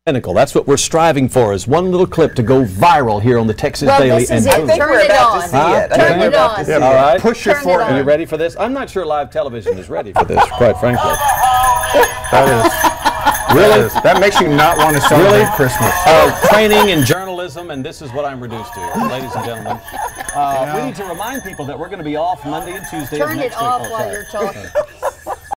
Pinnacle. That's what we're striving for, is one little clip to go viral here on the Texas Daily. This is it. Turn it on. Turn it on. All right. Push your fork. Are you ready for this? I'm not sure live television is ready for this, quite frankly. Really? That makes you not want to celebrate Christmas. Training in journalism, and this is what I'm reduced to, ladies and gentlemen. We need to remind people that we're going to be off Monday and Tuesday. Turn it off while you're talking.